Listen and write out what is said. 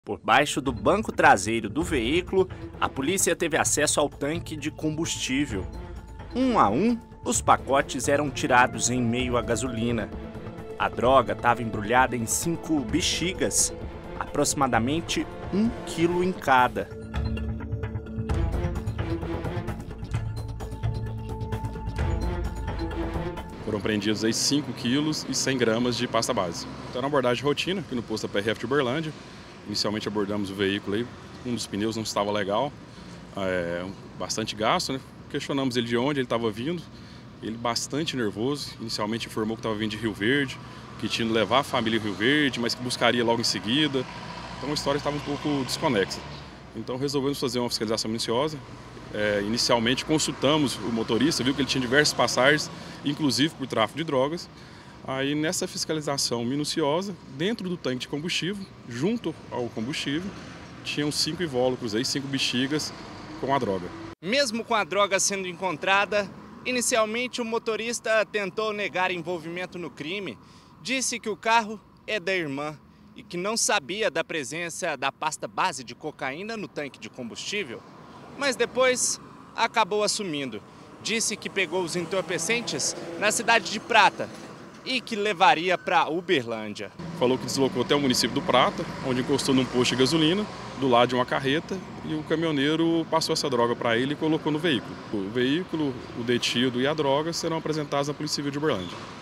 Por baixo do banco traseiro do veículo, a polícia teve acesso ao tanque de combustível. Um a um, os pacotes eram tirados em meio à gasolina. A droga estava embrulhada em 5 bexigas, aproximadamente 1 quilo em cada. Foram apreendidos aí 5 quilos e 100 gramas de pasta base. Então era uma abordagem de rotina aqui no posto da PRF de Uberlândia. Inicialmente abordamos o veículo aí, um dos pneus não estava legal, bastante gasto, né? Questionamos ele de onde ele estava vindo, ele bastante nervoso. Inicialmente informou que estava vindo de Rio Verde, que tinha de levar a família em Rio Verde, mas que buscaria logo em seguida. Então a história estava um pouco desconexa. Então resolvemos fazer uma fiscalização minuciosa. Inicialmente consultamos o motorista, viu que ele tinha diversas passagens, inclusive por tráfico de drogas. Aí nessa fiscalização minuciosa, dentro do tanque de combustível, junto ao combustível, tinham 5 invólucros, 5 bexigas com a droga. Mesmo com a droga sendo encontrada, inicialmente o motorista tentou negar envolvimento no crime, disse que o carro é da irmã e que não sabia da presença da pasta base de cocaína no tanque de combustível, mas depois acabou assumindo. Disse que pegou os entorpecentes na cidade de Prata e que levaria para Uberlândia. Falou que deslocou até o município do Prata, onde encostou num posto de gasolina, do lado de uma carreta, e o caminhoneiro passou essa droga para ele e colocou no veículo. O veículo, o detido e a droga serão apresentados à Polícia Civil de Uberlândia.